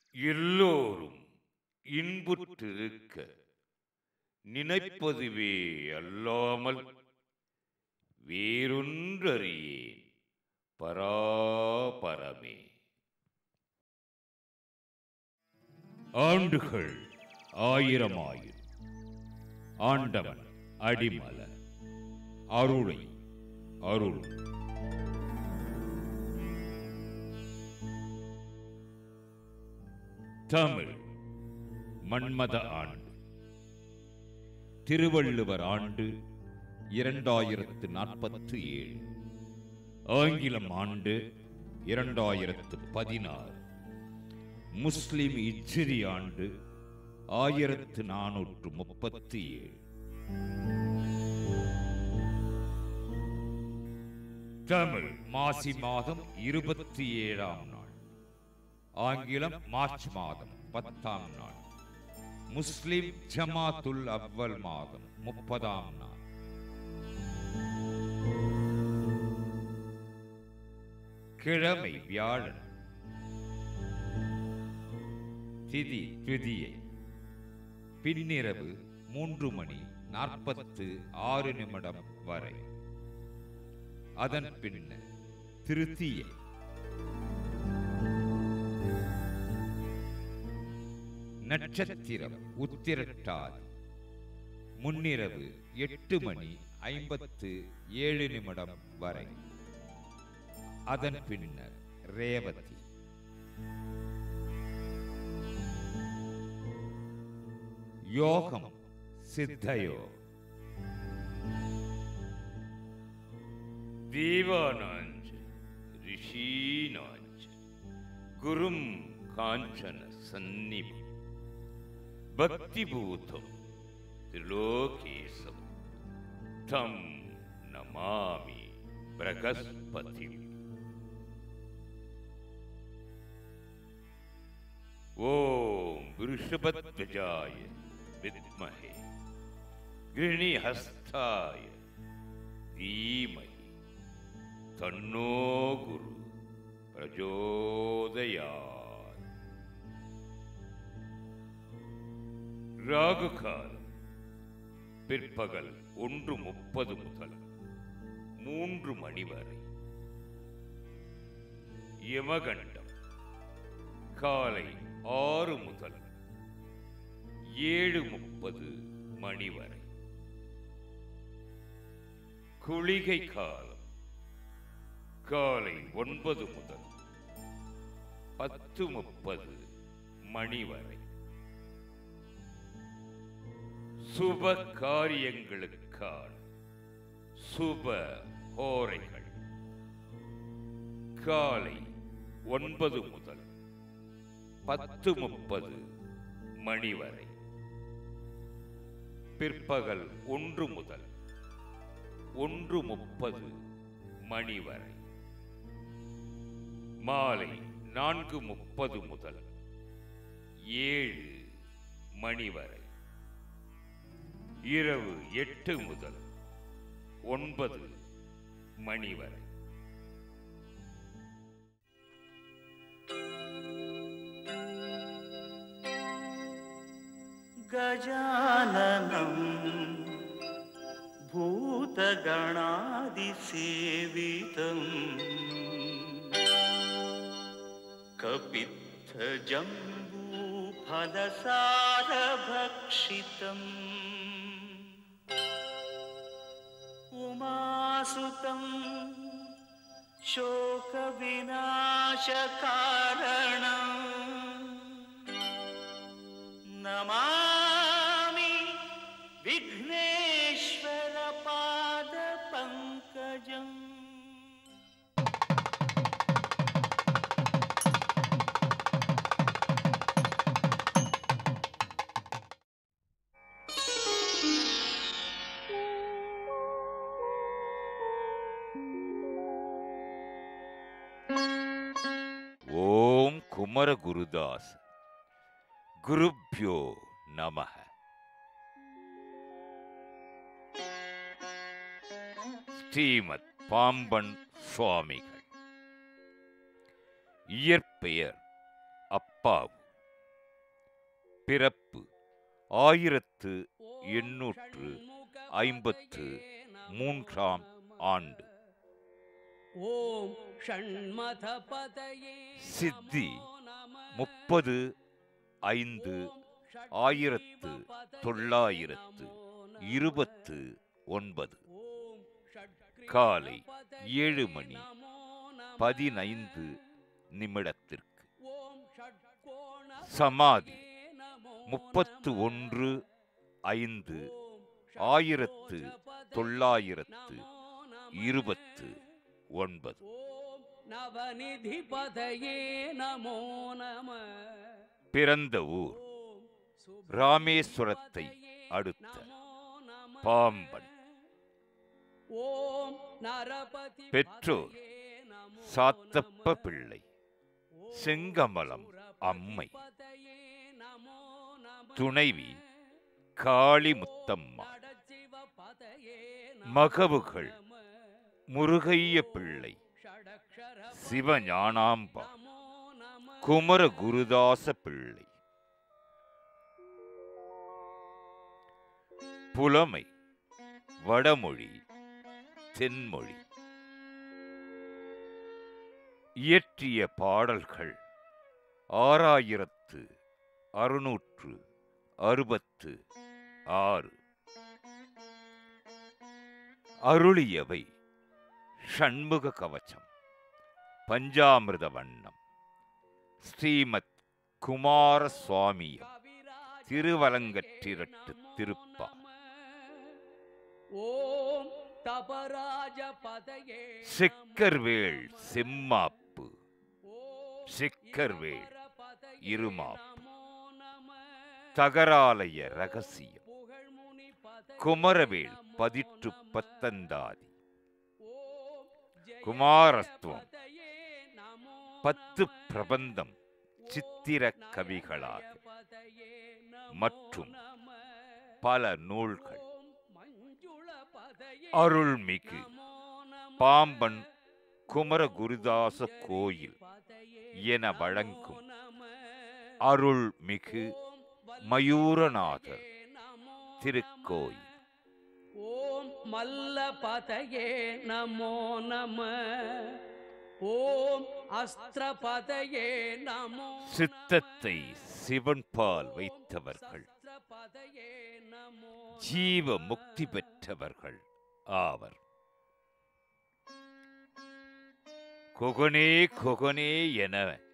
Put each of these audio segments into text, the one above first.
எல்லோரும் இன்புற்றிருக்க நினைப்பதுவே அல்லாமல் வேறொன்றறியேன் பராபரமே. ஆண்டுகள் 1000 ஆண்டவன் அடிமலர் அருளை அருள். தமிழ் மன்மத ஆண்டு, திருவள்ளுவர் ஆண்டு 2047, ஆங்கிலம் ஆண்டு 2016, முஸ்லிம் இஜ்ரி ஆண்டு 1437. தமிழ் மாசி மாதம் 27ஆம் நாள், ஆங்கிலம் மார்ச் மாதம் 10ஆம் நாள், முஸ்லிம் ஜமாத்துல் அவ்வல் மாதம் 30ஆம் நாள். கிழமை வியாழன், திதி துதியை, பின்னிரவு 3:46 வரை. அதன் பின்னர் திருத்தியை. நட்சத்திரம் உத்திரட்டாதி, முன்னிரவு 8:57 வரை. அதன் பின்னர் ரேவதி. யோகம் சித்தயோகம். தேவானாஞ்ச ரிஷீனாஞ்ச குரும் காஞ்சன சந்நிபம் பக்திபூதம் திரிலோகேசம் தம் நமாமி பிரகஸ்பதி. ஓம் விருஷபத்வஜாய வித்மஹே கிருணிஹஸ்தாய தீமஹி தன்னோ குரு பிரச்சோதயாத். ராகு காலம் பிற்பகல் 1:30 முதல் 3 மணி வரை. யமகண்டம் காலை 6 முதல் 7:30 மணி வரை. குளிகை காலம் காலை 9 முதல் 10:30 மணி வரை. சுப காரியங்களுக்கான சுப ஹோரைகள் காலை 9 முதல் 10:30 மணி வரை. பிற்பகல் 1 முதல் 1:30 மணி வரை. மாலை 4:30 முதல் 7 மணி வரை. இரவு 8 முதல் 9 மணி வரை. गजाननं भूतगणादिसेवितं कपित्थजम्बूफलसारभक्षितम् उमासुतं शोकविनाशकारणं नमामि विघ्नेश्वर पाद पंकजं. ஓம் குமர குருதாஸ் குருப்யோ நமஹ. ஸ்ரீமத் பாம்பன் சுவாமிகள். இயற்பெயர் அப்பாவு. பிறப்பு 1853 ஆண்டு. ஓம் ஷண்மதபதயே சித்தி நமோ 30/5/1929 காலை 7 மணி 15 நிமிடத்திற்கு. சமாதி 31/5/1929. நவநிதிபதயே நமோ நம. பிறந்த ஊர் ராமேஸ்வரத்தை அடுத்த பாம்பன். பெற்றோர் சாத்தப்ப பிள்ளை, செங்கமலம் அம்மை. துணைவி காளிமுத்தம்மா. மகவுகள் முருகைய பிள்ளை, சிவஞானாம்பா, குமரகுருதாச பிள்ளை. புலமை வடமொழி, தென்மொழி. இயற்றிய பாடல்கள் 6666. அருளியவை ஷண்முக கவசம், பஞ்சாமிர்த வண்ணம், ஸ்ரீமத் குமார சுவாமியம், திருவலங்கற்றிரட்டு திருப்பா. ஓம் தபராஜபதயே செக்கர்வேள் செம்மாப்பு, செக்கர்வேள் இருமாப்பு. தகராலய ரகசியம், குமரவேள் பதிற்று பத்தந்தாதி. குமாரத்துவம் 10 பிரபந்தம் சித்திர கவிகளாக மற்றும் பல நூல்கள். அருள்மிகு பாம்பன் குமரகுருதாச கோயில் என வழங்கும் அருள்மிகு மயூரநாதர் திருக்கோயில். ஓம் மல்லபதயே நமோ நம. ஓம் அஸ்திரபதயே நமோ. சித்தத்தை சிவன்பால் வைத்தவர்கள் ஜீவ முக்தி பெற்றவர்கள் ஆவர். கொகனே கொகனே என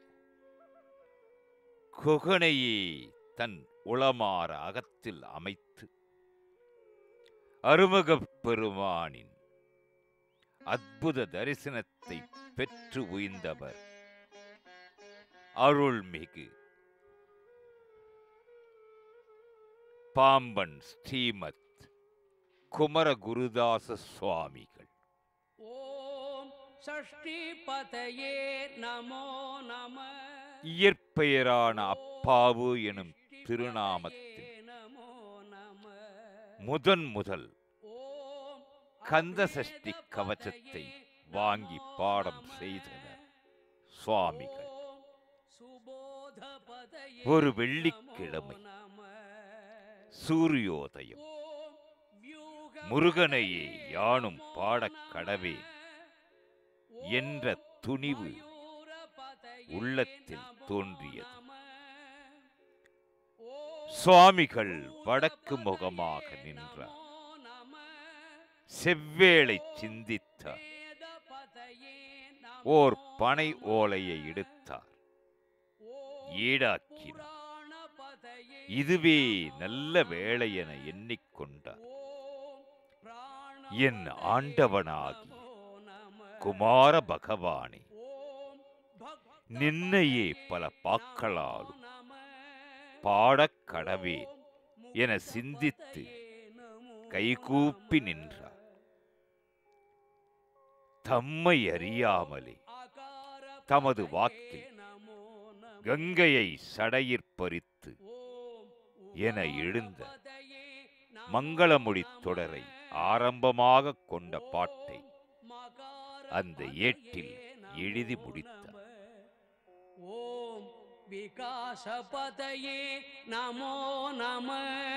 கொகனையே தன் உளமாற அகத்தில் அமைத்து அருமகப் பெருமானின் அற்புத தரிசனத்தை பெற்று உய்ந்தவர் அருள்மிகு பாம்பன் ஸ்ரீமத் குமரகுருதாச சுவாமிகள். ஓம் ஷஷ்டிபதயே நமோ நம. இயற்பெயரான அப்பாவு எனும் திருநாமத்தில் முதல் கந்த சஷ்டி கவசத்தை வாங்கி பாடம் செய்தனர் சுவாமிகள். ஒரு வெள்ளிக்கிழமை சூரியோதயம். முருகனையே யானும் பாடக் கடவே என்ற துணிவு உள்ளத்தில் தோன்றியது. சுவாமிகள் வடக்கு முகமாக நின்றார். செவ்வேளை சிந்தித்தார். ஓர் பனை ஓலையை எடுத்தார், ஈடாக்கினார். இதுவே நல்ல வேளை என எண்ணிக்கொண்டார். என் ஆண்டவனாகி குமார பகவானே, நின்னையே பல பாக்களாலும் பாடக் கடவேன் என சிந்தித்து கைகூப்பி நின்றார். தம்மை அறியாமலே தமது வாக்கில் கங்கையை சடையிற் பறித்து என எழுந்த மங்களமொழித் தொடரை ஆரம்பமாக கொண்ட பாட்டை அந்த ஏட்டில் எழுதி முடித்தார். ஓம் விகாசபதயே நமோ நம.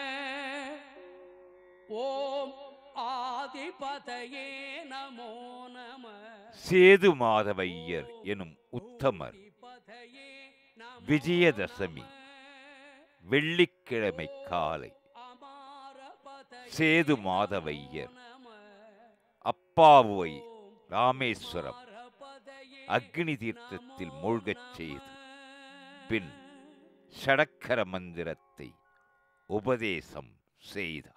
ஓம் ஆதிபதயே நமோ நம. சேது மாதவையர் எனும் உத்தமர் பதயே நமோ விஜயதசமி வெள்ளிக்கிழமை காலை அமாரபதயே சேது மாதவையர் நம. அப்பாவை ராமேஸ்வரம் பதயே அக்னி தீர்த்தத்தில் மூழ்கச் செய்து பின் ஷடக்கர மந்திரத்தை உபதேசம் செய்தார்.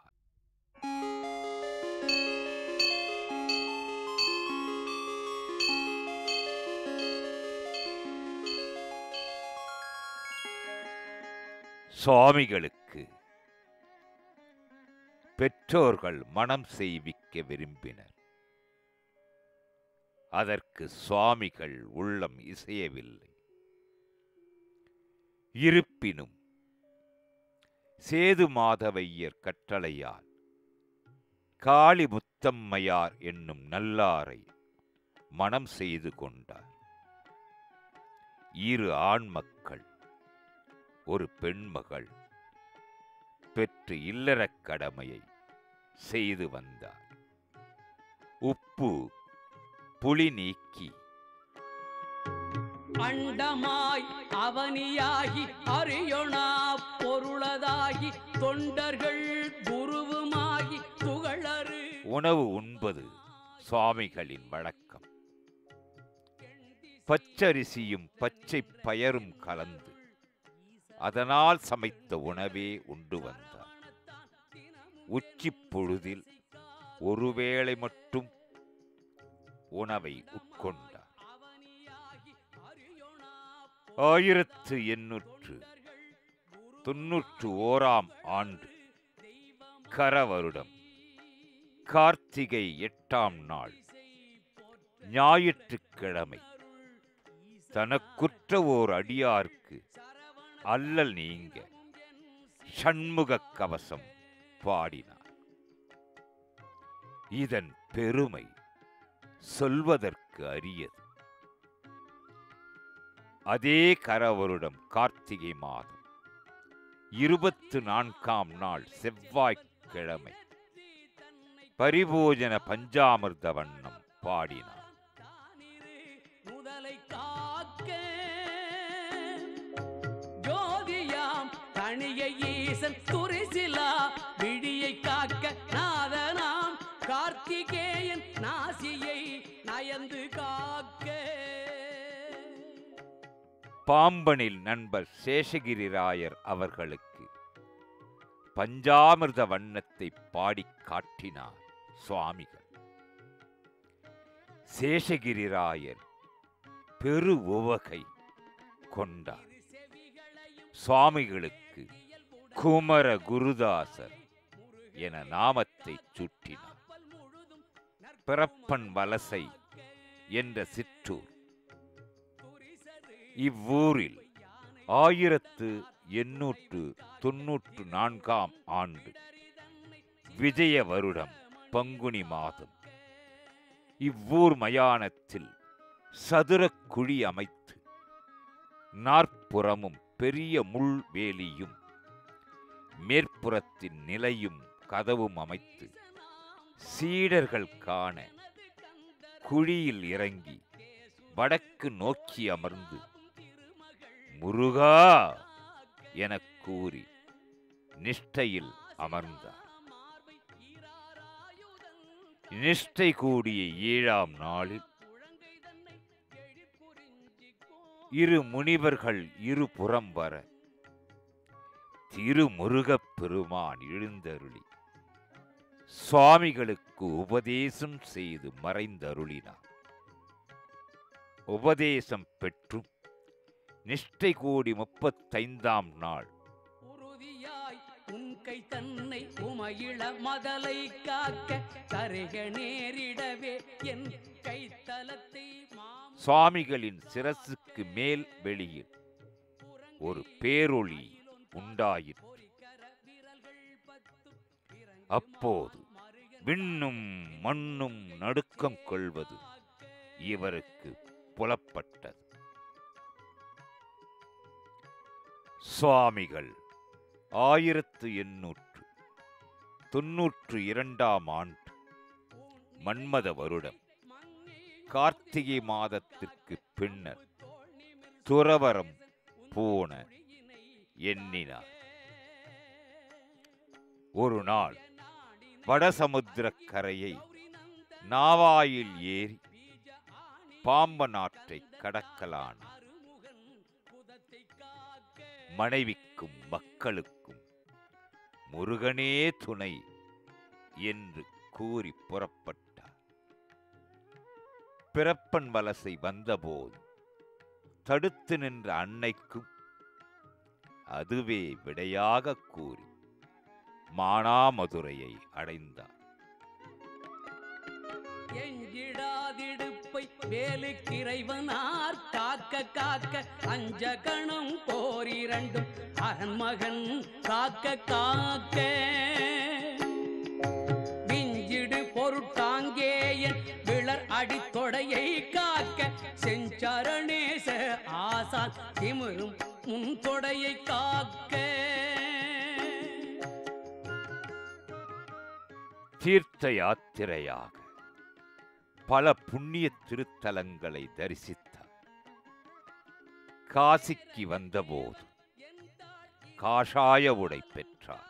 சுவாமிகளுக்கு பெற்றோர்கள் மனம் செய்விக்க விரும்பினர். அதற்கு சுவாமிகள் உள்ளம் இசையவில்லை. இருப்பினும் சேது மாதவையர் கட்டளையால் காளி முத்தம்மையார் என்னும் நல்லாரை மனம் செய்து கொண்டார். 2 ஆண் மக்கள், ஒரு பெண்மகள் பெற்று இல்லறக் கடமையை செய்து வந்தார். உப்பு புளி நீக்கி அண்டமாய் அவனியாகி அறியொணா பொருளதாகி தொண்டர்கள் குருவுமாகி துகளறு உணவு உண்பது சுவாமிகளின் வழக்கம். பச்சரிசியும் பச்சை பயரும் கலந்து அதனால் சமைத்த உணவே உண்டு வந்தார். உச்சிப் பொழுதில் ஒருவேளை மட்டும் உணவை உட்கொண்டார். 1891 ஆண்டு கரவருடம் கார்த்திகை 8ஆம் நாள் ஞாயிற்றுக்கிழமை தனக்குற்ற ஓர் அடியார்க்கு அல்லல் நீங்க ஷண்முக கவசம் பாடினார். இதன் பெருமை சொல்வதற்கு அரியது. அதே கரவருடம் கார்த்திகை மாதம் 24ஆம் நாள் செவ்வாய்க்கிழமை பரிபோஜன பஞ்சாமிர்த வண்ணம் பாடினார். முதலை காக்க ஜோதியாம் தனிய ஈசன் துரிசிலா விடியை காக்க நாதனாம் கார்த்திகேயன் நாசியை நயந்து காக்க. பாம்பனில் நண்பர் சேஷகிரிராயர் அவர்களுக்கு பஞ்சாமிர்த வண்ணத்தை பாடிக் காட்டினார் சுவாமிகள். சேஷகிரிராயர் பெரு உவகை கொண்டார். சுவாமிகளுக்கு குமர குருதாசர் என நாமத்தை சூட்டினார். பிறப்பன் வலசை என்ற சிற்றூர். இவ்வூரில் 1894ஆம் ஆண்டு விஜய வருடம் பங்குனி மாதம் இவ்வூர் மயானத்தில் சதுரக் குழி அமைத்து நாற்புறமும் பெரிய முள் வேலியும் மேற்புறத்தின் நிலையும் கதவும் அமைத்து சீடர்கள் காண குழியில் இறங்கி வடக்கு நோக்கி அமர்ந்து முருகா எனக் கூறி நிஷ்டையில் அமர்ந்தார். நிஷ்டை கூடிய 7ஆம் நாளில் 2 முனிவர்கள் இருபுறம் வர திருமுருகப் பெருமான் எழுந்தருளி சுவாமிகளுக்கு உபதேசம் செய்து மறைந்தருளினார். உபதேசம் பெற்றும் நிஷ்டை கூடி 35ஆம் நாள் உறுதியாய் உன் கை தன்னை உமையிள மதலை காக்க கருக நேரிடவே என் கைத்தலத்தை சுவாமிகளின் சிரசுக்கு மேல் வெளியில் ஒரு பேரொளி உண்டாயிற்று. அப்போது விண்ணும் மண்ணும் நடுக்கம் கொள்வது இவருக்கு புலப்பட்டது. சுவாமிகள் 1892 ஆண்டு மன்மத வருடம் கார்த்திகை மாதத்திற்கு பின்னர் துறவரம் போன எண்ணினார். ஒரு நாள் வடசமுத்திரக் கரையை நாவாயில் ஏறி பாம்ப நாட்டை கடக்கலானார். மனைவிக்கும் மக்களுக்கும் முருகனே துணை என்று கூறி புறப்பட்டார். பிறப்பன் வலசை வந்தபோது தடுத்து நின்ற அன்னைக்கும் அதுவே விடையாக கூறி மானாமதுரையை அடைந்தார். எஞ்சிடாதிடுப்பை வேலுக்கிறைவனார் காக்க காக்க அஞ்ச கணம் போரிரண்டும் அரண்மகன் காக்க காக்க விஞ்சிடு பொருட்டாங்கேயன் விளர் அடித்தொடையை காக்க செஞ்சரணேச ஆசான் திமிரும் முன் தொடையை காக்க. தீர்த்த யாத்திரையாக பல புண்ணிய திருத்தலங்களை தரிசித்தார். காசிக்கு வந்தபோது காஷாய உடை பெற்றார்.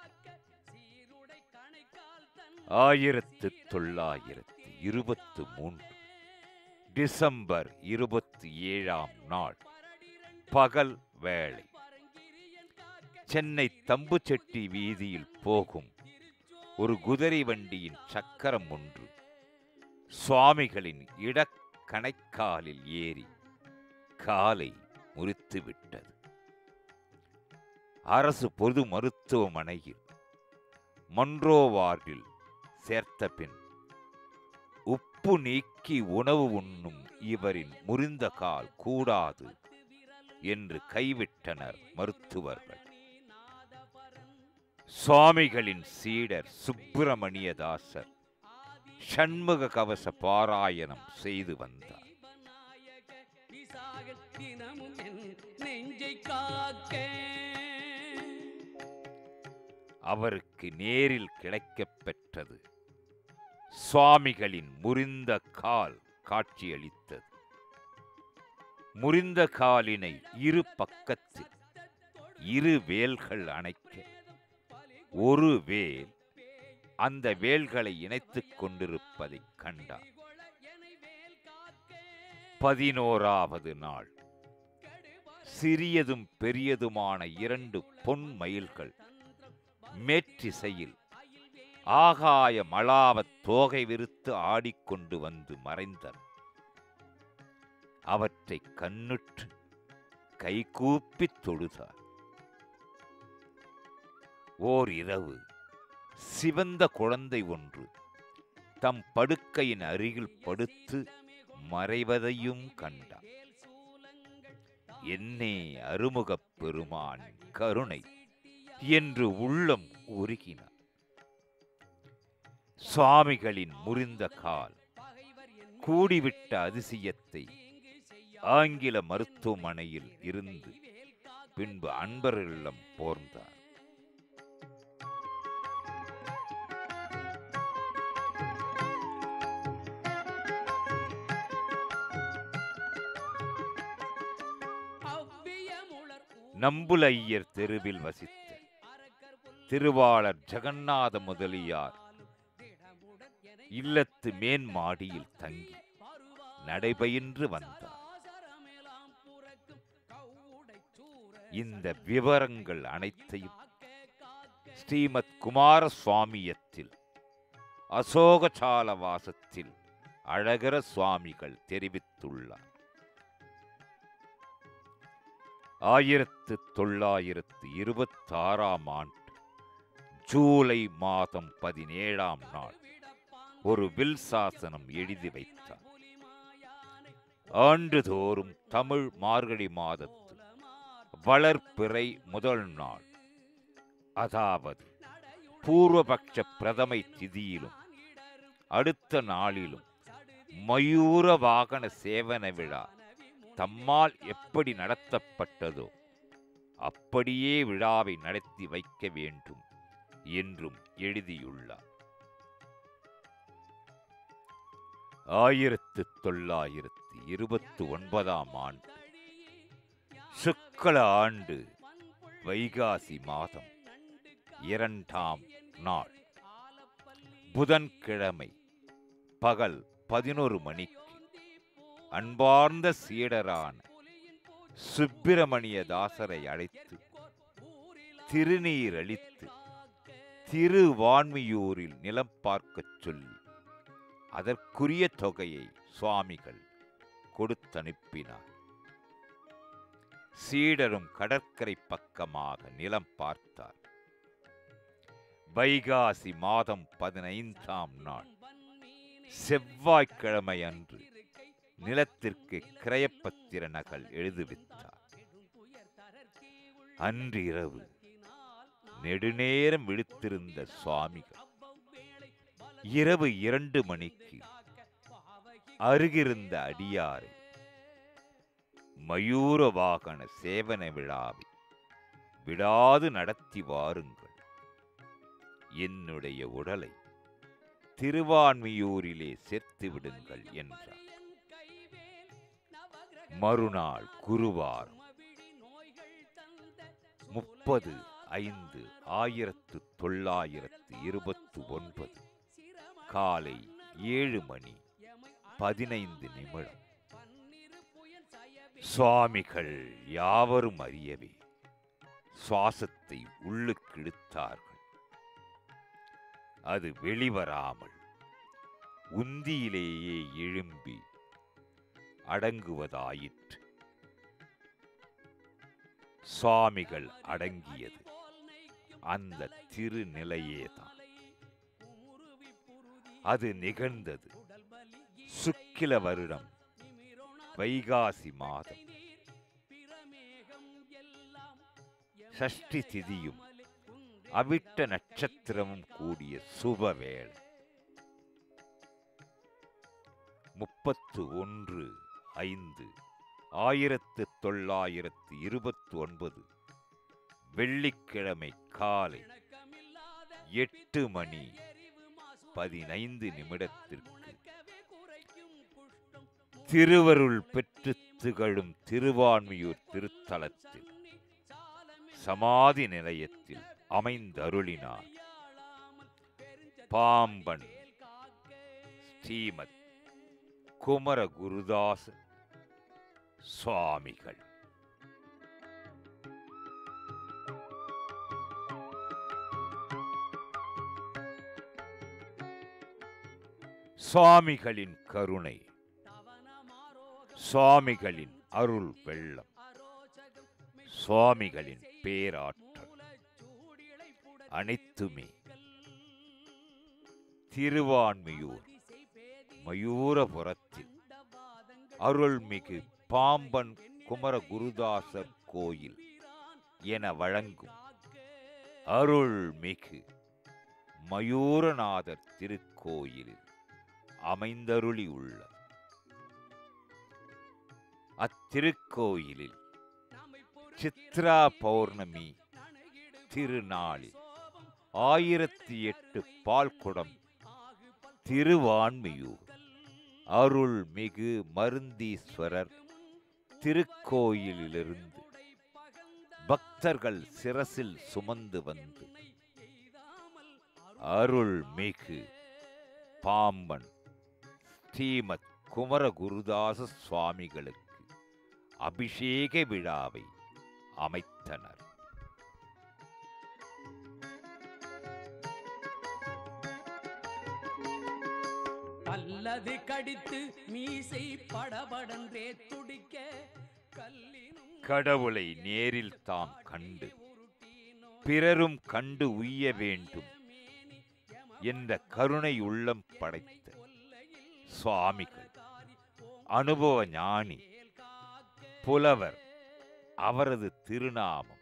1923 டிசம்பர் 27 நாள் பகல் வேளை சென்னை தம்புச்செட்டி வீதியில் போகும் ஒரு குதிரை வண்டியின் சக்கரம் ஒன்று சுவாமிகளின் இடக்கணைக்காலில் ஏறி காலை முறித்துவிட்டது. அரசு பொது மருத்துவமனையில் மன்றோ வார்டில் சேர்த்த பின் உப்பு நீக்கி உணவு உண்ணும் இவரின் முறிந்த கால் கூடாது என்று கைவிட்டனர் மருத்துவர்கள். சுவாமிகளின் சீடர் சுப்பிரமணியதாசர் ஷண்முக கவச பாராயணம் செய்து வந்தார். அவருக்கு நேரில் கிடைக்கப் பெற்றது சுவாமிகளின் முறிந்த கால் காட்சியளித்தது. முறிந்த காலினை இரு பக்கத்தில் இரு வேல்கள் அணைக்க ஒரு வேல் அந்த வேல்களை இணைத்துக் கொண்டிருப்பதைக் கண்டார். 11வது நாள் சிறியதும் பெரியதுமான 2 பொன் மயில்கள் மேற்றிசையில் ஆகாய மலாவத் தோகை விரித்து ஆடிக்கொண்டு வந்து மறைந்தன. அவற்றை கண்ணுற்று கைகூப்பித் தொழுதார். ஓர் இரவு சிவந்த குழந்தை ஒன்று தம் படுக்கையின் அருகில் படுத்து மறைவதையும் கண்டார். என்னே அருமுகப் பெருமான் கருணை என்று உள்ளம் உருகினார். சுவாமிகளின் முறிந்த கால் கூடிவிட்ட அதிசயத்தை ஆங்கில மருத்துவமனையில் இருந்து பின்பு அன்பர்களிடம் போர்ந்தார். நம்புலையர் தெருவில் வசித்த திருவாளர் ஜெகநாத முதலியார் இல்லத்து மேன்மாடியில் தங்கி நடைபயின்று வந்தார். இந்த விவரங்கள் அனைத்தையும் ஸ்ரீமத் குமாரசுவாமியத்தில் அசோகசால வாசத்தில் அழகர சுவாமிகள் தெரிவித்துள்ளார். 1926 ஆண்டு ஜூலை மாதம் 17 நாள் ஒரு வில் சாசனம் எழுதி வைத்தார். ஆண்டுதோறும் தமிழ் மார்கழி மாதத்து வளர்பிறை முதல் நாள், அதாவது பூர்வபக்ஷ பிரதமை திதியிலும் அடுத்த நாளிலும் மயூர வாகன சேவன விழா தம்மால் எப்படி நடத்தப்பட்டதோ அப்படியே விழாவை நடத்தி வைக்க வேண்டும் என்றும் எழுதியுள்ளார். 1929ஆம் ஆண்டு சுக்ல ஆண்டு வைகாசி மாதம் 2ஆம் நாள் புதன்கிழமை பகல் 11 மணிக்கு அன்பார்ந்த சீடரான சுப்பிரமணியதாசரை அழைத்து திருநீர் அளித்து திருவான்மியூரில் நிலம் பார்க்கச் சொல்லி அதற்குரிய தொகையை சுவாமிகள் கொடுத்தனுப்பினார். சீடரும் கடற்கரை பக்கமாக நிலம் பார்த்தார். வைகாசி மாதம் 15ஆம் நாள் செவ்வாய்க்கிழமை அன்று நிலத்திற்கு கிரயப்பத்திர நகல் எழுதுவித்தார். அன்று இரவு நெடுநேரம் விழித்திருந்த சுவாமிகள் இரவு 2 மணிக்கு அருகிருந்த அடியாரை மயூர வாகன சேவன விழாவை விடாது நடத்தி வாருங்கள், என்னுடைய உடலை திருவான்மியூரிலே சேர்த்து விடுங்கள் என்றார். மறுநாள் குருவாரம் 30/5/1929 காலை 7:15 சுவாமிகள் யாவரும் அறியவே சுவாசத்தை உள்ளுக்கிழுத்தார்கள். அது வெளிவராமல் உந்தியிலேயே எழும்பி அடங்குவதாயிற்று. சுவாமிகள் அடங்கியது அந்த திருநிலையேதான். அது நிகழ்ந்தது சுக்கில வருடம் வைகாசி மாதம் சஷ்டி திதியும் அவிட்ட நட்சத்திரமும் கூடிய சுபவேளை. 31/5/1929 வெள்ளிக்கிழமை காலை 8:15 திருவருள் பெற்று திகழும் திருவான்மியூர் திருத்தலத்தில் சமாதி நிலையத்தில் அமைந்தருளினார் பாம்பன் ஸ்ரீமத் குமரகுருதாச சுவாமிகள். சுவாமிகளின் கருணை, சுவாமிகளின் அருள் வெள்ளம், சுவாமிகளின் பேராற்றல் அனைத்துமே திருவான்மியூர் மயூரபுரத்தில் அருள்மிகு பாம்பன் குமரகுருதாசர் கோயில் என வழங்கும் அருள்மிகு மயூரநாதர் திருக்கோயிலில் அமைந்தருளி உள்ள அத்திருக்கோயிலில் சித்ரா பௌர்ணமி திருநாளில் 1008 பால்குடம் திருவான்மியூர் அருள்மிகு மருந்தீஸ்வரர் திருக்கோயிலிலிருந்து பக்தர்கள் சிரசில் சுமந்து வந்து அருள்மிகு பாம்பன் ஸ்ரீமத் குமரகுருதாச சுவாமிகளுக்கு அபிஷேக விழாவை அமைத்தனர். பல்லது கடித்து மீசை படபடன்றே துடிக்க கடவுளை நேரில் தாம் கண்டு பிறரும் கண்டு உய்ய வேண்டும் என்ற கருணை உள்ளம் படைத்த சுவாமிகள் அனுபவ ஞானி புலவர். அவரது திருநாமம்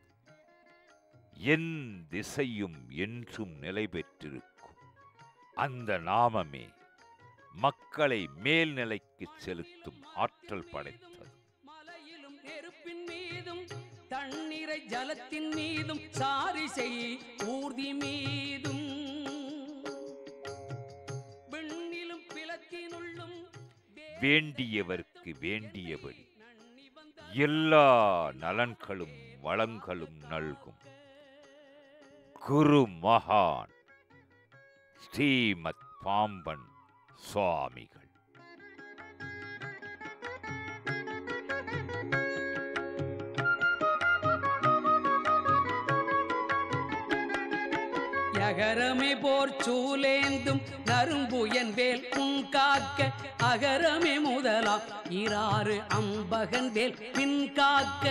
என் திசையும் என்றும் நிலை பெற்றிருக்கும். அந்த நாமமே மக்களை மேல்நிலைக்கு செலுத்தும் ஆற்றல் படைத்தது. மலையிலும் நெருப்பின் மீதும் தண்ணீரை நிறை ஜலத்தின் மீதும் சாரிசை ஊர்தி மீதும் விண்ணிலும் பிளத்தினுள்ளும் வேண்டியவர்க்கு வேண்டியபடி எல்லா நலன்களும் வளங்களும் நல்கும் குரு மகான் ஸ்ரீமத் பாம்பன் சுவாமிகள். அகரமே போர் சூலேந்தும் நரும்புயன் வேல் உன் காக்க அகரமே முதலாம் இராறு அம்பகன் வேல் பின் காக்க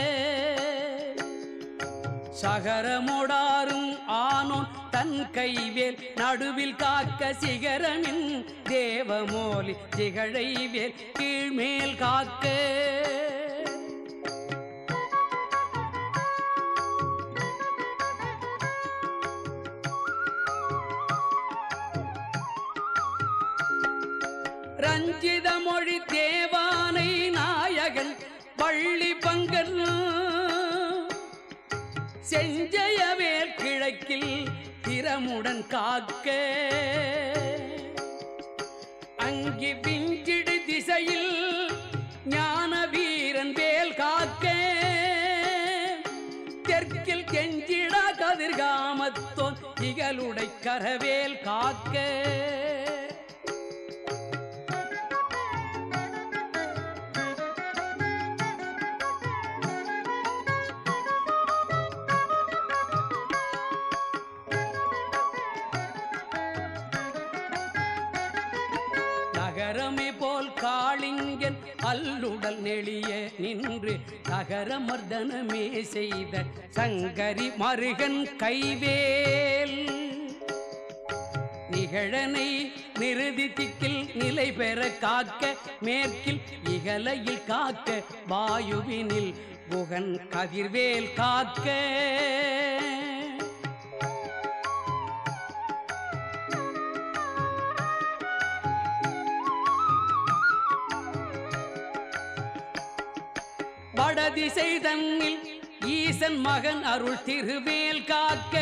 சகரமோடாரும் ஆனோன் தன் கைவேல் நடுவில் காக்க சிகரமின் தேவமோலி திகழை வேல் கீழ்மேல் காக்க ரஞ்சித மொழி தேவானை நாயகன் பள்ளி பங்கன் செஞ்சயவேல் கிழக்கில் திறமுடன் காக்க அங்கி விஞ்சிடு திசையில் ஞான வீரன் வேல் காக்க தெற்கில் கெஞ்சிடா கதிர்காமத்தோன் இகலுடை கரவேல் காக்க நகரமே போல் காளிங்கன் அல்லுடல் நெளிய நின்று நகர மர்தனமே செய்த சங்கரி மருகன் கைவேல் நிகழனை நிறுதி திக்கில் நிலை பெற காக்க மேற்கில் இகலையில் காக்க வாயுவினில் புகன் கதிர்வேல் காக்க வடதிசை தன்னில் ஈசன் மகன் அருள் திருவேல் காக்க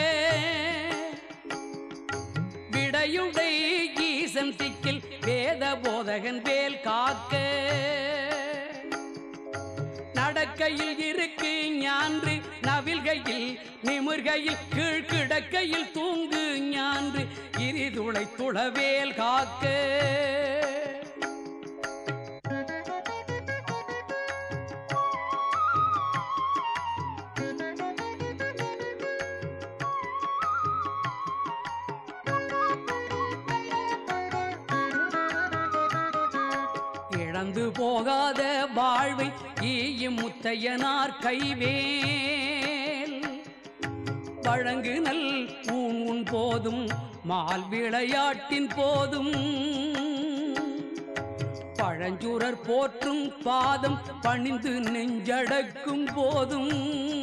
விடையுடை ஈசன் திக்கில் வேத போதகன் வேல் காக்க நடக்கையில் இருக்கு ஞான்று நவில்கையில் நிமிர்கையில் கீழ்கிடக்கையில் தூங்கு ஞான்று இரிதுளை துளவேல் காக்க இழந்து போகாத வாழ்வை ஈயும் முத்தையனார் கைவேல் வழங்கு நல் ஊன் போதும் மால் விளையாட்டின் போதும் பழஞ்சூரர் போற்றும் பாதம் பணிந்து நெஞ்சடக்கும் போதும்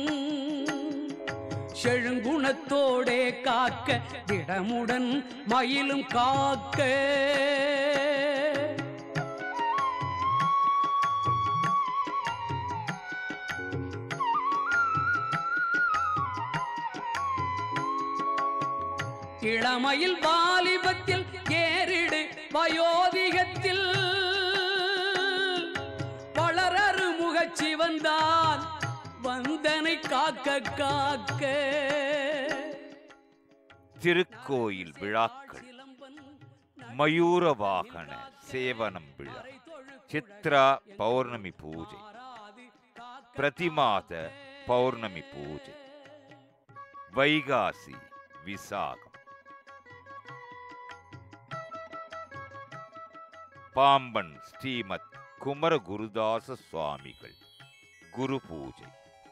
செழுங்குணத்தோடே காக்க திடமுடன் மயிலும் காக்க இளமையில் வாலிபத்தில் ஏறிடு வயோதிகத்தில் வளரறு முகச்சி வந்தான் வந்தனை காக்க காக்க திருக்கோயில் விழாக்கள் மயூர வாகன சேவனம் விழா சித்ரா பௌர்ணமி பூஜை பிரதிமாத பௌர்ணமி பூஜை வைகாசி விசாகம் பாம்பன் ஸ்ரீமத் குமரகுருதாச சுவாமிகள் குரு பூஜை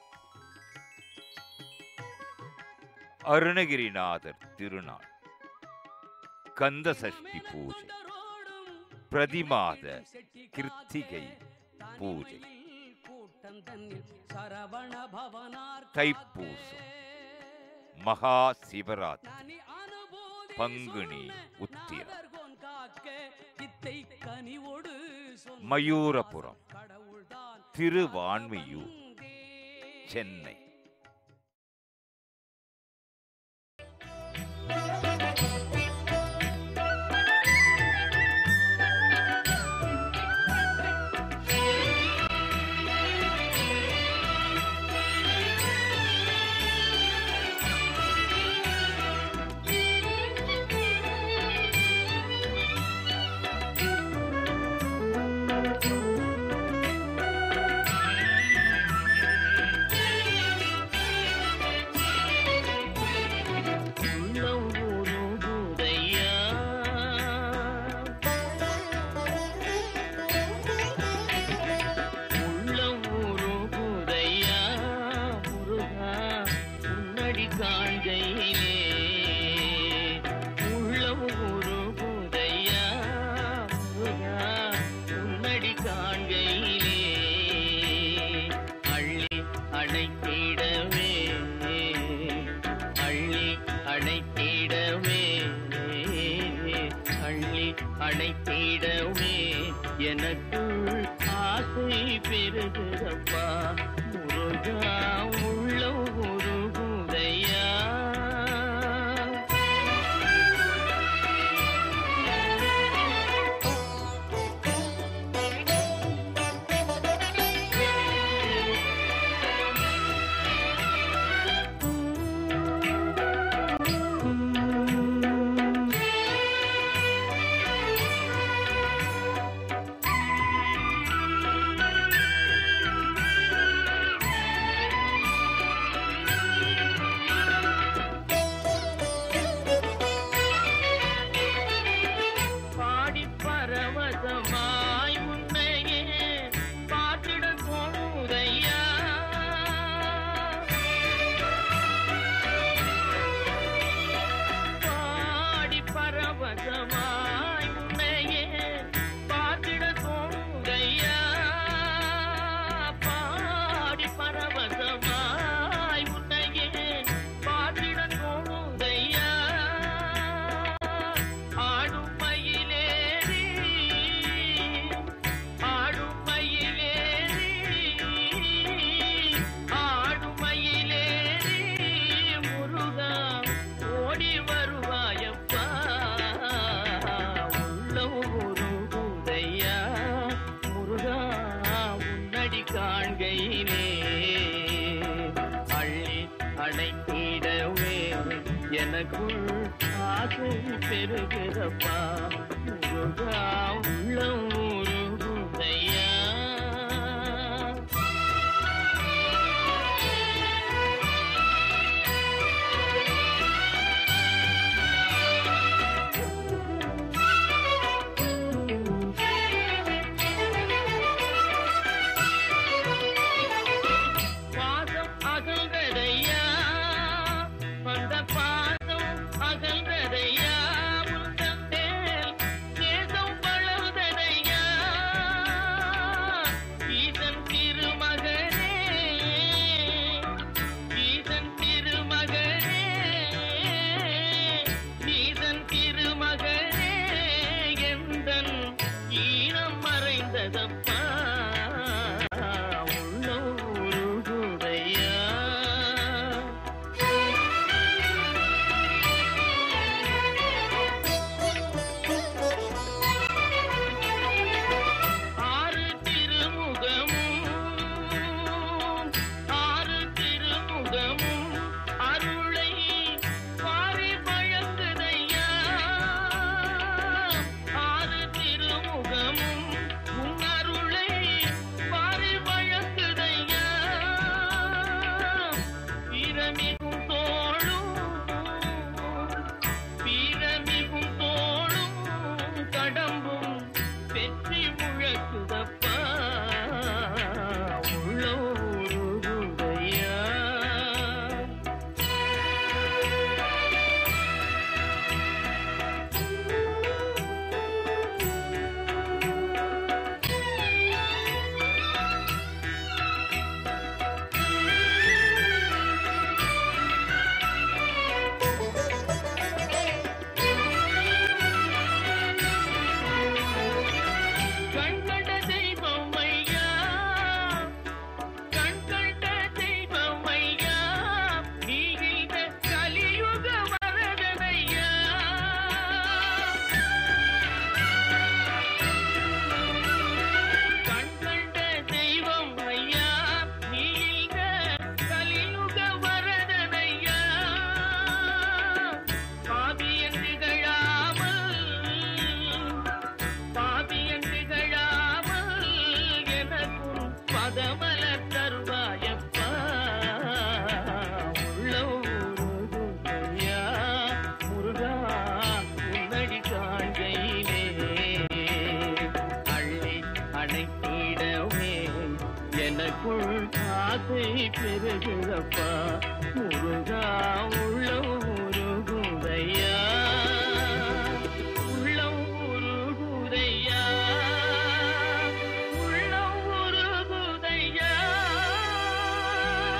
அருணகிரிநாதர் திருநாள் கந்த சஷ்டி பூஜை பிரதிமாத கிருத்திகை பூஜை தைப்பூசம் மகா சிவராத்திரி பங்குனி உத்திரம் மயூரபுரம் திருவான்மியூர் சென்னை அணைத்திடவே அள்ளி அணைத்திடவே அள்ளி அணைத்திடவே எனக்குள் ஆசை பெருகுதப்பா முருகா உள்ள உருகுதையா எனக்குள் ஆசை பெருகிறப்பா முருகா உள்ள உருகுதையா ஆசை பெருகிறப்பா முருகா உள்ள உருகுதையா உள்ள உருகுதையா உள்ள உருகுதையா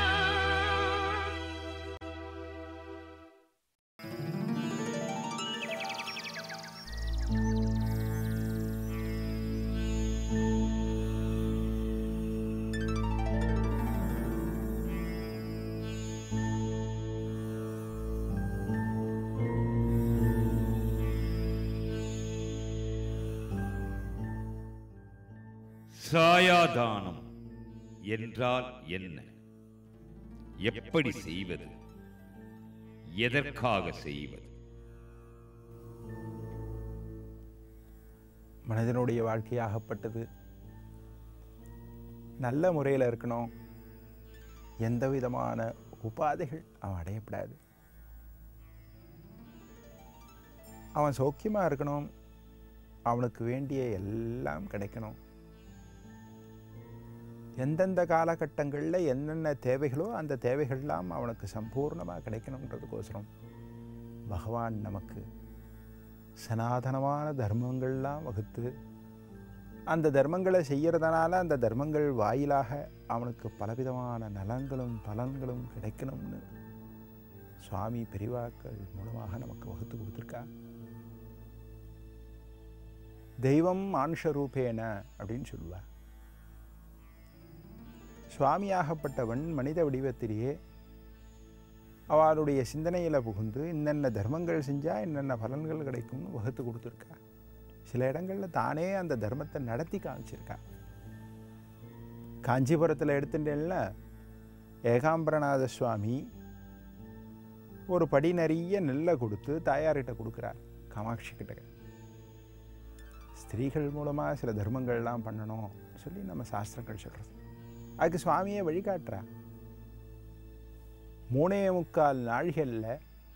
சாயாதானம் என்றால் என்ன? எப்படி செய்வது? எதற்காக செய்வது? மனிதனுடைய வாழ்க்கையாகப்பட்டது நல்ல முறையில் இருக்கணும். எந்த விதமான உபாதைகள் அவன் அடையப்படாது. அவன் சௌக்கியமாக இருக்கணும். அவனுக்கு வேண்டிய எல்லாம் கிடைக்கணும். எந்தெந்த காலகட்டங்களில் என்னென்ன தேவைகளோ அந்த தேவைகள்லாம் அவனுக்கு சம்பூர்ணமாக கிடைக்கணுன்றதுக்கோசரம் பகவான் நமக்கு சனாதனமான தர்மங்கள்லாம் வகுத்து அந்த தர்மங்களை செய்கிறதுனால அந்த தர்மங்கள் வாயிலாக அவனுக்கு பலவிதமான நலன்களும் பலன்களும் கிடைக்கணும்னு சுவாமி பெரிவாக்கள் மூலமாக நமக்கு வகுத்து கொடுத்துருக்கா. தெய்வம் மானுஷரூபேன அப்படின்னு சொல்லுவார். சுவாமியாகப்பட்டவன் மனித வடிவத்திலேயே அவளுடைய சிந்தனையில் புகுந்து இன்னென்ன தர்மங்கள் செஞ்சால் என்னென்ன பலன்கள் கிடைக்கும்னு வகுத்து கொடுத்துருக்கா. சில இடங்களில் தானே அந்த தர்மத்தை நடத்தி காமிச்சிருக்கா. காஞ்சிபுரத்தில் எடுத்துட்டேன்னா ஏகாம்பரநாத சுவாமி ஒரு படி நிறைய நெல்லை கொடுத்து தாயார்கிட்ட கொடுக்குறார். காமாட்சி கிட்ட ஸ்திரீகள் மூலமாக சில தர்மங்கள்லாம் பண்ணணும் சொல்லி நம்ம சாஸ்திரங்கள் சொல்கிறது. அதுக்கு சுவாமியை வழிகாட்டுறா. 3.25 நாழிகளில்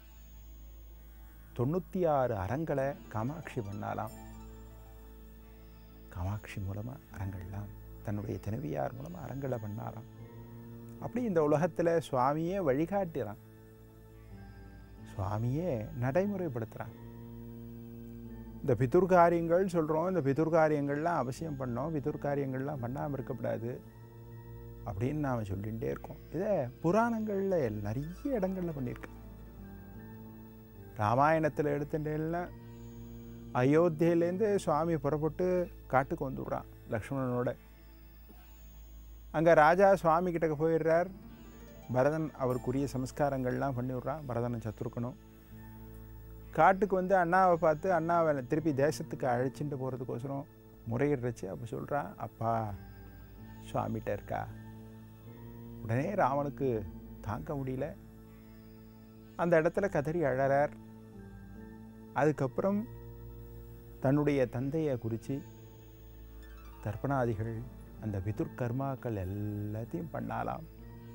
96 அறங்களை காமாட்சி பண்ணாலாம். காமாட்சி மூலமாக அறங்கள்லாம் தன்னுடைய துணைவியார் மூலமாக அறங்களை பண்ணாலாம். அப்படி இந்த உலகத்தில் சுவாமியே வழிகாட்டுறான். சுவாமியே நடைமுறைப்படுத்துகிறான். இந்த பிதுர்காரியங்கள் சொல்கிறோம். இந்த பிதுர்காரியங்கள்லாம் அவசியம் பண்ணோம். பிதுர்காரியங்கள்லாம் பண்ணாமல் இருக்கக்கூடாது அப்படின்னு நாம் சொல்லிகிட்டே இருக்கோம். இதை புராணங்களில் நிறைய இடங்களில் பண்ணியிருக்கேன். ராமாயணத்தில் எடுத்துட்டேன்னா அயோத்தியிலேருந்து சுவாமி புறப்பட்டு காட்டுக்கு வந்துடுறான் லக்ஷ்மணனோட. அங்கே ராஜா சுவாமி கிட்டக்க போயிடுறார். பரதன் அவருக்குரிய சம்ஸ்காரங்கள்லாம் பண்ணி விட்றான். பரதனை சத்துருக்கணும். காட்டுக்கு வந்து அண்ணாவை பார்த்து அண்ணாவை திருப்பி தேசத்துக்கு அழைச்சிட்டு போகிறதுக்கோசரம் முறையிடுறச்சு. அப்போ சொல்கிறான், அப்பா சுவாமிகிட்ட இருக்கா. உடனே ராமனுக்கு தாங்க முடியல. அந்த இடத்துல கதறி அழறார். அதுக்கப்புறம் தன்னுடைய தந்தையை குறித்து தர்ப்பணாதிகள் அந்த பிதுர் கர்மாக்கள் எல்லாத்தையும் பண்ணாலாம்.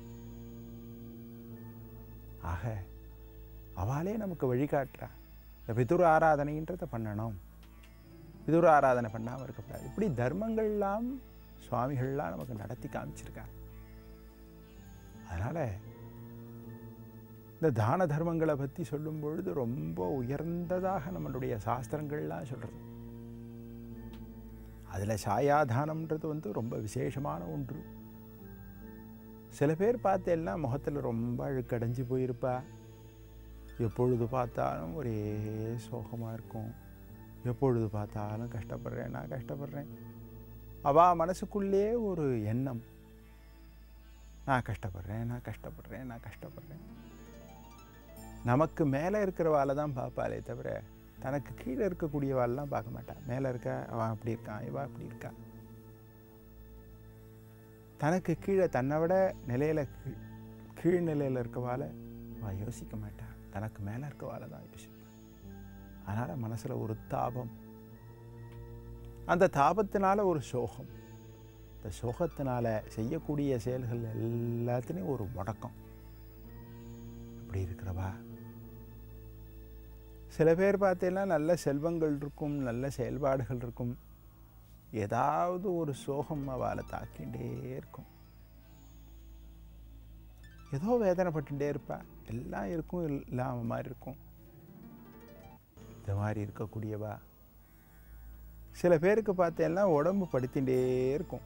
ஆக அவளே நமக்கு வழிகாட்டுறா. இந்த பிதுர் ஆராதனைன்றதை பண்ணணும். பிதுர் ஆராதனை பண்ணாமல் இருக்கக்கூடாது. இப்படி தர்மங்கள்லாம் சுவாமிகள்லாம் நமக்கு நடத்தி காமிச்சிருக்காங்க. அதனால் இந்த தான தர்மங்களை பற்றி சொல்லும் பொழுது ரொம்ப உயர்ந்ததாக நம்மளுடைய சாஸ்திரங்கள்லாம் சொல்கிறது. அதில் சாயாதானம்ன்றது வந்து ரொம்ப விசேஷமான ஒன்று. சில பேர் பார்த்தேன்னா முகத்தில் ரொம்ப அழுக்கடைஞ்சு போயிருப்பா. எப்பொழுது பார்த்தாலும் ஒரே சோகமாக இருக்கும். எப்பொழுது பார்த்தாலும் கஷ்டப்படுறேன், நான் கஷ்டப்படுறேன். அவள் மனசுக்குள்ளே ஒரு எண்ணம், நான் கஷ்டப்படுறேன், நான் கஷ்டப்படுறேன், நான் கஷ்டப்படுறேன். நமக்கு மேலே இருக்கிறவாளை தான் பார்ப்பாளே தவிர தனக்கு கீழே இருக்கக்கூடியவாளெலாம் பார்க்க மாட்டாள். மேலே இருக்க அவன் அப்படி இருக்கான், இவன் அப்படி இருக்கான். தனக்கு கீழே தன்னை விட நிலையில் கீழ்நிலையில் இருக்கவாளை அவன் யோசிக்க மாட்டான். தனக்கு மேலே இருக்கவாளை தான் யோசிப்பான். அதனால் மனசில் ஒரு தாபம், அந்த தாபத்தினால ஒரு சோகம், இந்த சோகத்தினால செய்யக்கூடிய செயல்கள் எல்லாத்துலேயும் ஒரு முடக்கம். அப்படி இருக்கிறவா சில பேர் பார்த்தீங்கன்னா நல்ல செல்வங்கள் இருக்கும், நல்ல செயல்பாடுகள் இருக்கும். ஏதாவது ஒரு சோகம் அவளை தாக்கிண்டே இருக்கும். ஏதோ வேதனைப்பட்டுட்டே இருப்பா. எல்லாம் இருக்கும், இல்லாமல் மாதிரி இருக்கும். இந்த மாதிரி இருக்கக்கூடியவா சில பேருக்கு பார்த்தேன்னா உடம்பு படுத்திகிட்டே இருக்கும்.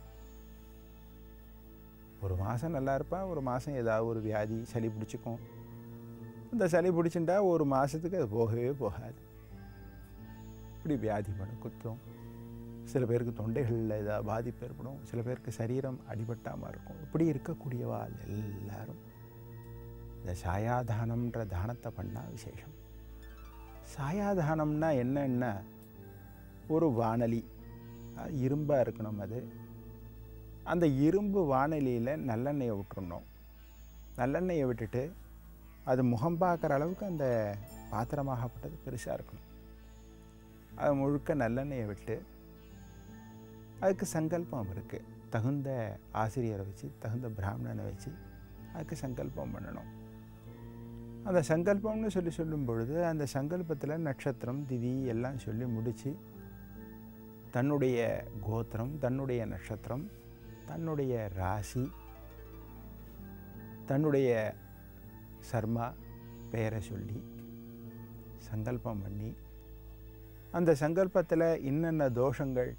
ஒரு மாதம் நல்லா இருப்பா, ஒரு மாதம் ஏதாவது ஒரு வியாதி சளி பிடிச்சிக்கும். இந்த சளி பிடிச்சுட்டா ஒரு மாதத்துக்கு அது போகவே போகாது. இப்படி வியாதி பண்ண குத்தும். சில பேருக்கு தொண்டைகளில் ஏதாவது பாதிப்பு ஏற்படும். சில பேருக்கு சரீரம் அடிபட்டாமல் இருக்கும். இப்படி இருக்கக்கூடியவா எல்லாரும் இந்த சாயாதானம்ன்ற தானத்தை பண்ணால் விசேஷம். சாயாதானம்னா என்னன்னா ஒரு வானலி, இரும்பாக இருக்கணும். அது அந்த இரும்பு வாணலியில் நல்லெண்ணெயை விட்டுறணும். நல்லெண்ணெயை விட்டுட்டு அது முகம் பார்க்குற அளவுக்கு அந்த பாத்திரமாகப்பட்டது பெருசாக இருக்கணும். அது முழுக்க நல்லெண்ணெயை விட்டு அதுக்கு சங்கல்பம் இருக்குது. தகுந்த ஆசிரியரை வச்சு, தகுந்த பிராமணனை வச்சு அதுக்கு சங்கல்பம் பண்ணணும். அந்த சங்கல்பம்னு சொல்லும் பொழுது அந்த சங்கல்பத்தில் நட்சத்திரம், திதி எல்லாம் சொல்லி முடித்து தன்னுடைய கோத்திரம், தன்னுடைய நட்சத்திரம், தன்னுடைய ராசி, தன்னுடைய சர்மா பெயரை சொல்லி சங்கல்பம் பண்ணி அந்த சங்கல்பத்தில் என்னென்ன தோஷங்கள்,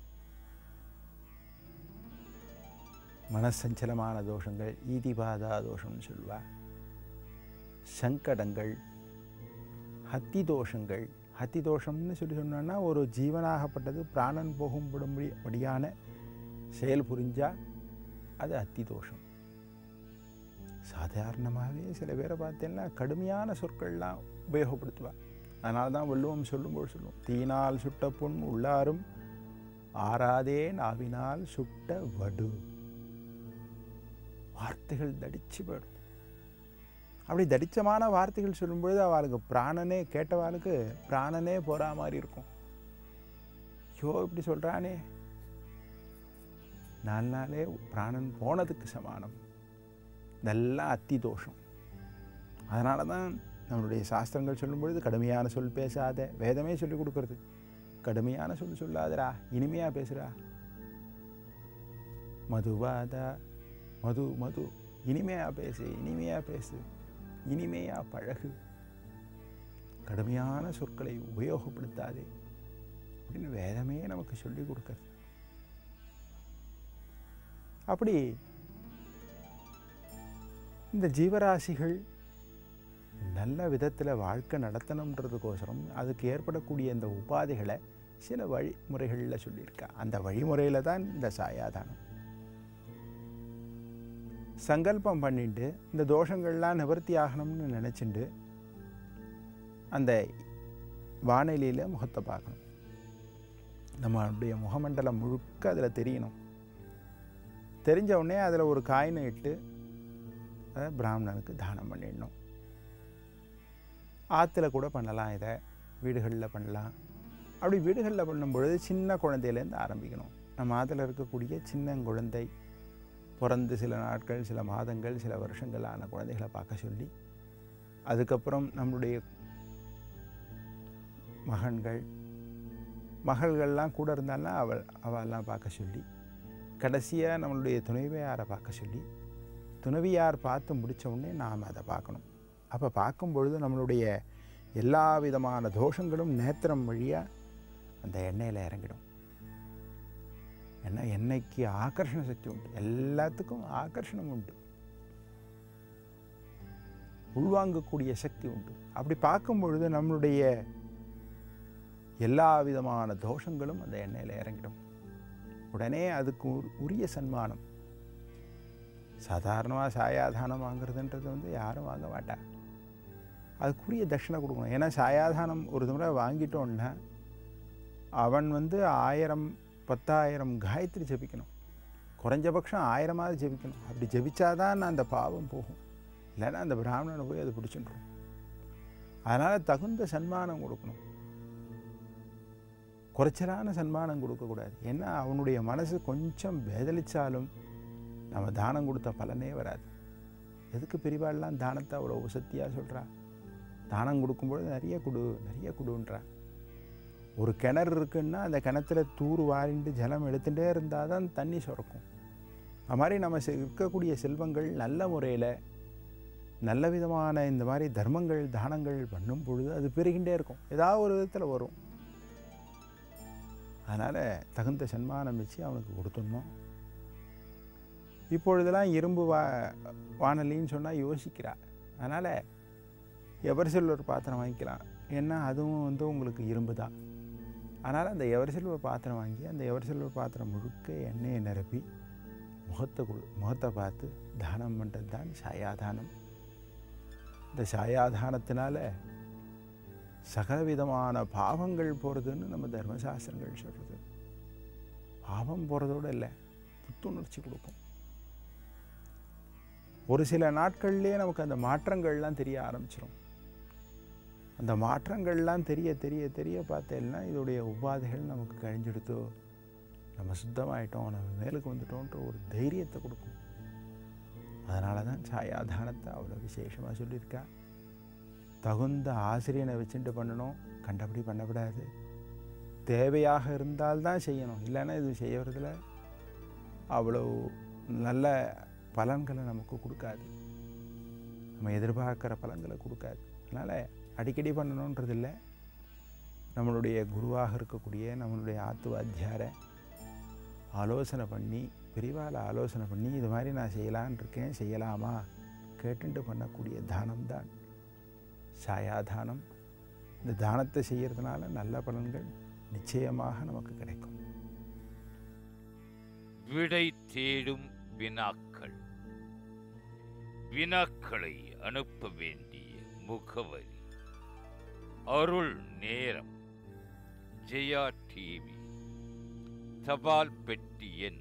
மனசஞ்சலமான தோஷங்கள், ஈதிபாதா தோஷம்னு சொல்லுவாள், சங்கடங்கள், ஹத்தி தோஷங்கள். ஹத்தி தோஷம்னு சொன்னோன்னா ஒரு ஜீவனாகப்பட்டது பிராணன் போகும்படியான செயல் புரிஞ்சால் அது ஹத்தி தோஷம். சாதாரணமாகவே சில பேரை பார்த்தீங்கன்னா கடுமையான சொற்கள்லாம் உபயோகப்படுத்துவாள். அதனால தான் வள்ளுவம் சொல்லும்போது சொல்லுவோம், தீனால் சுட்ட புண் உள்ளாரும் ஆறாதே நாவினால் சுட்ட வடு. வார்த்தைகள் தடிச்சு போயிடும். அப்படி தடிச்சமான வார்த்தைகள் சொல்லும்பொழுது அவளுக்கு பிராணனே, கேட்டவாளுக்கு பிராணனே போகிற மாதிரி இருக்கும். ஐயோ இப்படி சொல்கிறானே, 4 நாளே பிராணன் போனதுக்கு சமானம். இதெல்லாம் அத்தி தோஷம். அதனால தான் நம்மளுடைய சாஸ்திரங்கள் சொல்லும்பொழுது கடுமையான சொல் பேசாத, வேதமே சொல்லி கொடுக்கறது, கடுமையான சொல் சொல்லாதரா, இனிமையாக பேசுகிறா. மதுவாதா, மது மது, இனிமையாக பேசு, இனிமையாக பேசு, இனிமையாக பழகு, கடுமையான சொற்களை உபயோகப்படுத்தாதே அப்படின்னு வேதமே நமக்கு சொல்லி கொடுக்கறது. அப்படி இந்த ஜீவராசிகள் நல்ல விதத்தில் வாழ்க்கை நடத்தணுன்றதுக்கோசரம் அதுக்கு ஏற்படக்கூடிய இந்த உபாதைகளை சில வழிமுறைகளில் சொல்லியிருக்கா. அந்த வழிமுறையில் தான் இந்த சாயாதானம். சங்கல்பம் பண்ணிட்டு இந்த தோஷங்கள்லாம் நிவர்த்தி ஆகணும்னு நினச்சிட்டு அந்த வானிலையில் முகத்தை பார்க்கணும். நம்மளுடைய முகமண்டலம் முழுக்க அதில் தெரியணும். தெரிஞ்ச உடனே அதில் ஒரு காயினை இட்டு அதை பிராமணனுக்கு தானம் பண்ணிடணும். ஆற்றுல கூட பண்ணலாம், இதை வீடுகளில் பண்ணலாம். அப்படி வீடுகளில் பண்ணும்பொழுது சின்ன குழந்தையிலேருந்து ஆரம்பிக்கணும். நம்ம ஆற்றுல இருக்கக்கூடிய சின்ன குழந்தை, பிறந்து சில நாட்கள், சில மாதங்கள், சில வருஷங்கள் ஆன குழந்தைகளை பார்க்க சொல்லி, அதுக்கப்புறம் நம்மளுடைய மகன்கள், மகள்கள்லாம் கூட இருந்தாலும் அவெல்லாம் பார்க்க சொல்லி, கடைசியாக நம்மளுடைய துணைவியாரை பார்க்க சொல்லி, துணைவியார் பார்த்து முடித்த உடனே நாம் அதை பார்க்கணும். அப்போ பார்க்கும்பொழுது நம்மளுடைய எல்லா விதமான தோஷங்களும் நேத்திரம் வழியாக அந்த எண்ணெயில் இறங்கிடும். ஏன்னா எண்ணெய்க்கு ஆகர்ஷண சக்தி உண்டு, எல்லாத்துக்கும் ஆகர்ஷணம் உண்டு, உள்வாங்கக்கூடிய சக்தி உண்டு. அப்படி பார்க்கும் பொழுது நம்மளுடைய எல்லா விதமான தோஷங்களும் அந்த எண்ணெயில் இறங்கிடும். உடனே அதுக்கு உரிய சன்மானம். சாதாரணமாக சாயாதானம் வாங்குறதுன்றது யாரும் வாங்க மாட்டா. அதுக்குரிய தட்சணை கொடுக்கணும். ஏன்னா சாயாதானம் ஒரு முறை வாங்கிட்டோன்னா அவன் 1000 10,000 காயத்ரி ஜபிக்கணும். குறைஞ்சபட்சம் 1000ஆவது ஜபிக்கணும். அப்படி ஜபிச்சாதான் அந்த பாவம் போகும். இல்லைன்னா அந்த பிராமணனை போய் அது பிடிச்சிட்டுரும். அதனால் தகுந்த சன்மானம் கொடுக்கணும். குறைச்சலான சன்மானம் கொடுக்கக்கூடாது. ஏன்னா அவனுடைய மனசு கொஞ்சம் வேதலிச்சாலும் நம்ம தானம் கொடுத்த பலனே வராது. எதுக்கு பெரியவாள்லாம் தானத்தை அவ்வளோ உசத்தியாக சொல்கிறா? தானம் கொடுக்கும்பொழுது நிறைய கொடுன்றா. ஒரு கிணறு இருக்குன்னா அந்த கிணத்துல தூர் வாரிண்டு ஜலம் எடுத்துகிட்டே இருந்தால் தான் தண்ணி சுரக்கும். அது மாதிரி நம்ம இருக்கக்கூடிய செல்வங்கள் நல்ல முறையில் நல்ல விதமான இந்த மாதிரி தர்மங்கள் தானங்கள் பண்ணும் பொழுது அது பெருகின்றே இருக்கும். ஏதாவது ஒரு விதத்தில் வரும். அதனால் தகுந்த சன்மானம் வச்சு அவனுக்கு கொடுத்துடணும். இப்பொழுதெல்லாம் இரும்பு வானலின்னு சொன்னால் யோசிக்கிறா. அதனால் எவர்சில்வர் பாத்திரம் வாங்கிக்கலாம். ஏன்னா அதுவும் உங்களுக்கு இரும்பு தான். அதனால் அந்த எவர்சில்வர் பாத்திரம் வாங்கி அந்த எவர்சில்வர் பாத்திரம் முழுக்க எண்ணெயை நிரப்பி முகத்தை பார்த்து தானம் பண்ணுறது தான் சாயாதானம். இந்த சாயாதானத்தினால சகலவிதமான பாவங்கள் போகிறதுன்னு நம்ம தர்மசாஸ்திரங்கள் சொல்கிறது. பாவம் போகிறதோடு இல்லை, புத்துணர்ச்சி கொடுக்கும். ஒரு சில நாட்கள்லேயே நமக்கு அந்த மாற்றங்கள்லாம் தெரிய ஆரம்பிச்சிடும். அந்த மாற்றங்கள்லாம் தெரிய தெரிய தெரிய பார்த்தேன்னா இதோடைய உபாதைகள் நமக்கு கழிஞ்செடுத்தோ, நம்ம சுத்தமாயிட்டோம், நம்ம மேலுக்கு வந்துட்டோன்ற ஒரு தைரியத்தை கொடுக்கும். அதனால தான் சாயாதானத்தை அவ்வளோ விசேஷமாக சொல்லியிருக்கா. தகுந்த ஆசிரியனை வச்சுட்டு பண்ணணும், கண்டபடி பண்ணக்கூடாது. தேவையாக இருந்தால்தான் செய்யணும், இல்லைன்னா இது செய்யறதுல அவ்வளோ நல்ல பலன்களை நமக்கு கொடுக்காது, நம்ம எதிர்பார்க்குற பலன்களை கொடுக்காது. அதனால் அடிக்கடி பண்ணணுன்றது இல்லை. நம்மளுடைய குருவாக இருக்கக்கூடிய நம்மளுடைய ஆத்துவாத்தியாரை ஆலோசனை பண்ணி, பெரியவாளை ஆலோசனை பண்ணி இது மாதிரி நான் செய்யலான் இருக்கேன், செய்யலாமா கேட்டுட்டு பண்ணக்கூடிய தானம்தான் சாயாதானம். இந்த தானத்தை செய்யறதுனால நல்ல பலன்கள் நிச்சயமாக நமக்கு கிடைக்கும். விடை தேடும் வினாக்கள். வினாக்களை அனுப்ப வேண்டிய முகவரி: அருள் நேரம், ஜெயா டிவி, தபால் பெட்டி எண்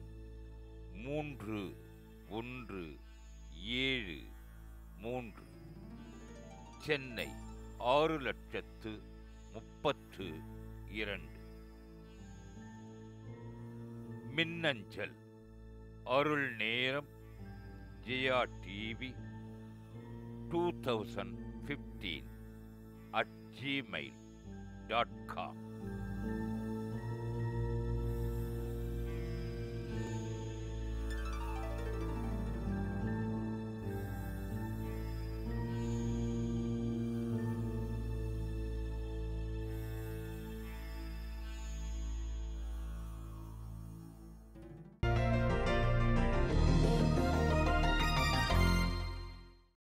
3173, சென்னை 6,32,000. மின்னஞ்சல் அருள் நேரம் ஜெயா டிவி 2015 @gmail.com.